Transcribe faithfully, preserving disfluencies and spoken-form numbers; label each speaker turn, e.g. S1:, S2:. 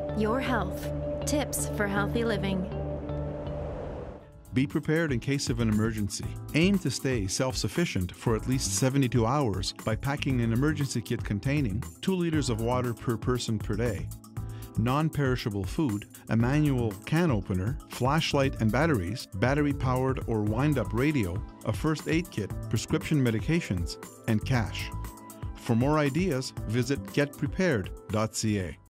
S1: Your health. Tips for healthy living.
S2: Be prepared in case of an emergency. Aim to stay self-sufficient for at least seventy-two hours by packing an emergency kit containing two liters of water per person per day, non-perishable food, a manual can opener, flashlight and batteries, battery-powered or wind-up radio, a first aid kit, prescription medications, and cash. For more ideas, visit get prepared dot c a.